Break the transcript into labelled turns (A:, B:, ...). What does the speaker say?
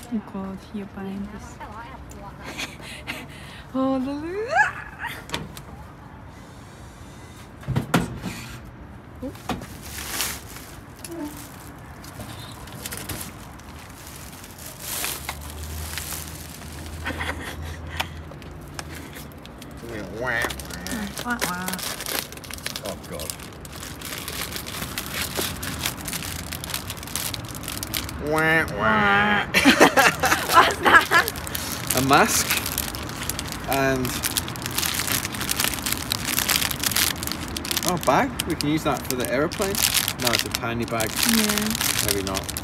A: Oh god, you're buying this. Oh, the...
B: Oh god.
A: What's that?
B: A mask and a bag. We can use that for the aeroplane. No, it's a tiny bag.
A: Yeah.
B: Maybe not.